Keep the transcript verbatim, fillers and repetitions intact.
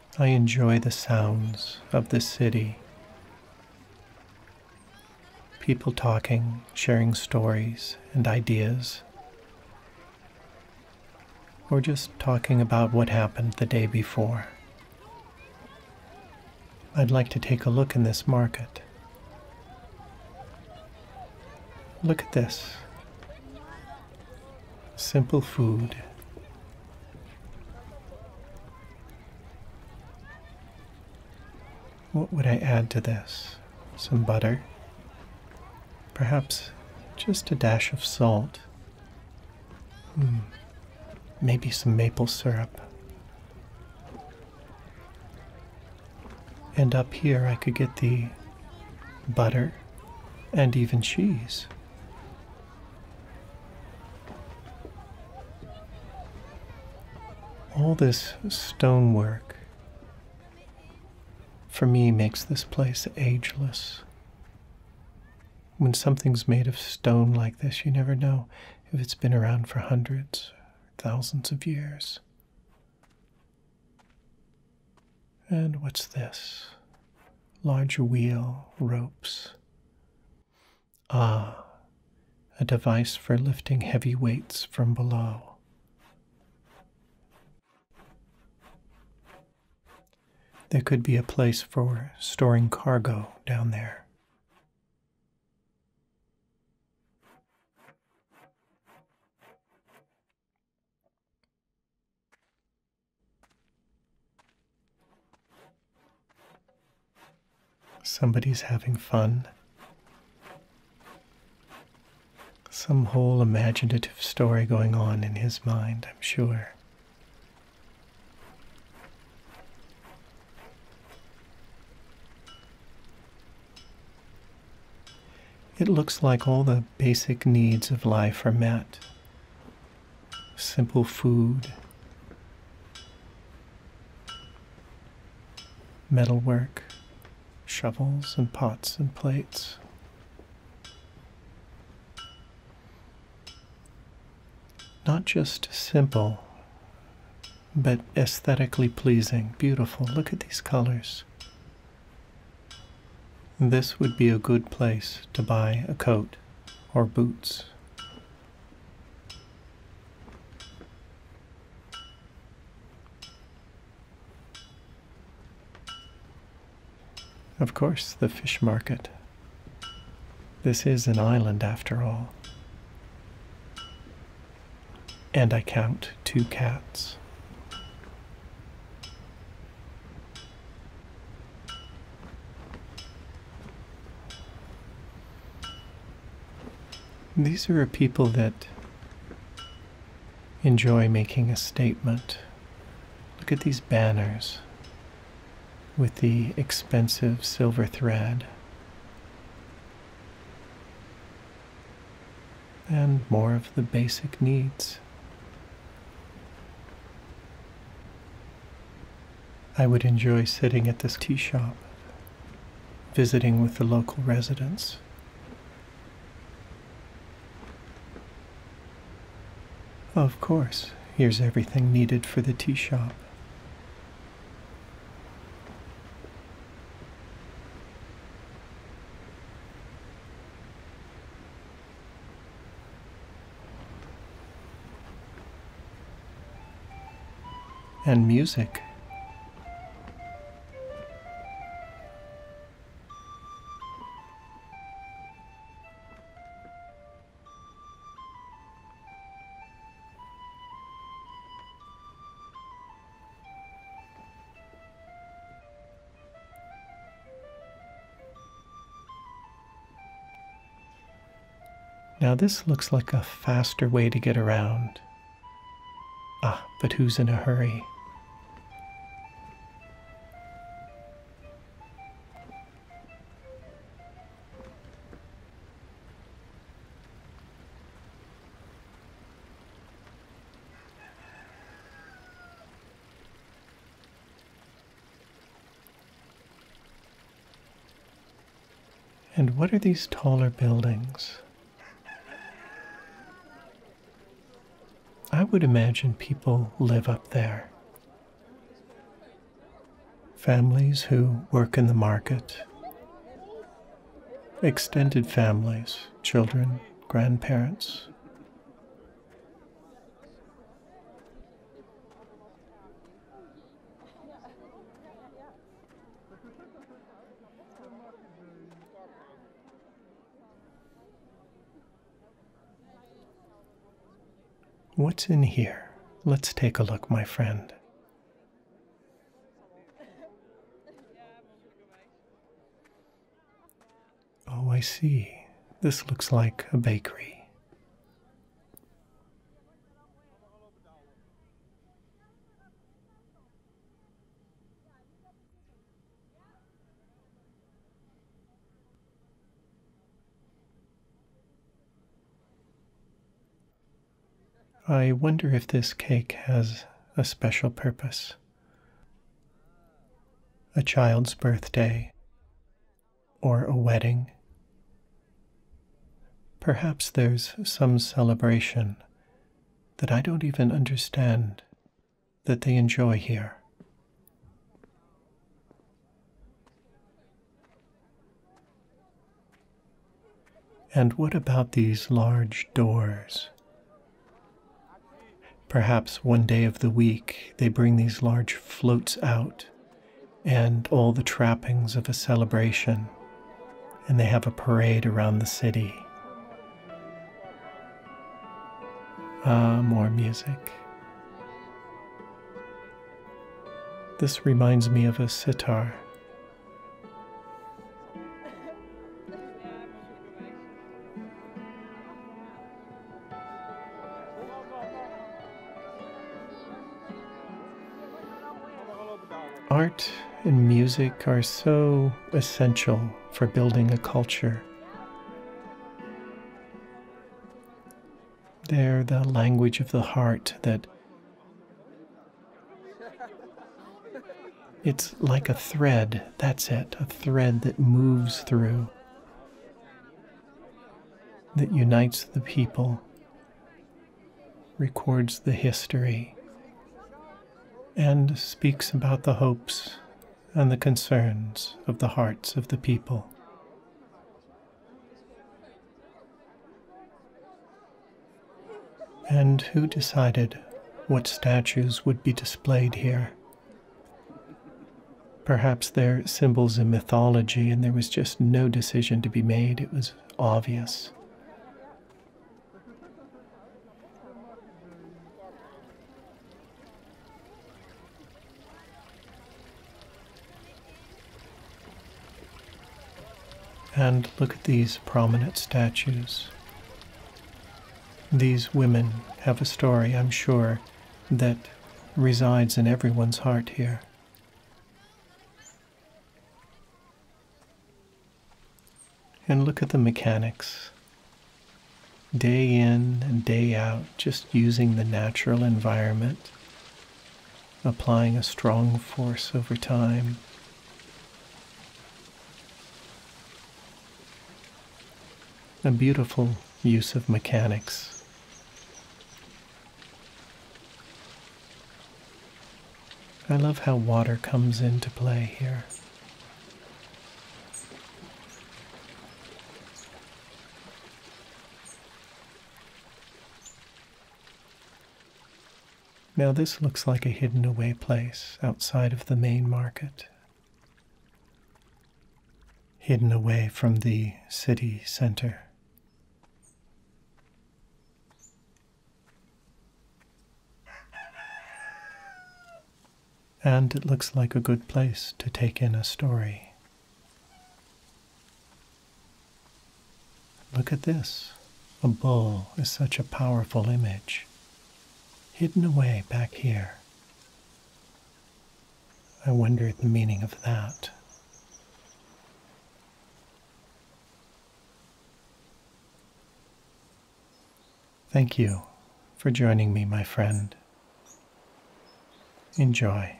I enjoy the sounds of the city. People talking, sharing stories and ideas, or just talking about what happened the day before. I'd like to take a look in this market. Look at this. Simple food. What would I add to this? Some butter? Perhaps just a dash of salt. Hmm. Maybe some maple syrup. And up here I could get the butter and even cheese. All this stonework for me makes this place ageless. When something's made of stone like this, you never know if it's been around for hundreds, thousands of years. And what's this? Large wheel, ropes. Ah, a device for lifting heavy weights from below. There could be a place for storing cargo down there. Somebody's having fun. Some whole imaginative story going on in his mind, I'm sure. It looks like all the basic needs of life are met. Simple food, metalwork, shovels and pots and plates. Not just simple, but aesthetically pleasing, beautiful. Look at these colors. This would be a good place to buy a coat or boots. Of course, the fish market. This is an island after all. And I count two cats. These are people that enjoy making a statement. Look at these banners with the expensive silver thread. And more of the basic needs. I would enjoy sitting at this tea shop, visiting with the local residents. Of course, here's everything needed for the tea shop. And music. Now this looks like a faster way to get around. Ah, but who's in a hurry? And what are these taller buildings? I would imagine people live up there. Families who work in the market, extended families, children, grandparents. What's in here? Let's take a look, my friend. Oh, I see. This looks like a bakery. I wonder if this cake has a special purpose. A child's birthday, or a wedding. Perhaps there's some celebration that I don't even understand that they enjoy here. And what about these large doors? Perhaps one day of the week they bring these large floats out and all the trappings of a celebration, and they have a parade around the city. Ah, more music. This reminds me of a sitar. Art and music are so essential for building a culture. They're the language of the heart that it's like a thread, that's it, a thread that moves through, that unites the people, records the history, and speaks about the hopes and the concerns of the hearts of the people. And who decided what statues would be displayed here? Perhaps they're symbols in mythology and there was just no decision to be made. It was obvious. And look at these prominent statues. These women have a story, I'm sure, that resides in everyone's heart here. And look at the mechanics. Day in and day out, just using the natural environment, applying a strong force over time. A beautiful use of mechanics. I love how water comes into play here. Now this looks like a hidden away place outside of the main market. Hidden away from the city center. And it looks like a good place to take in a story. Look at this. A bull is such a powerful image. Hidden away back here. I wonder the meaning of that. Thank you for joining me, my friend. Enjoy.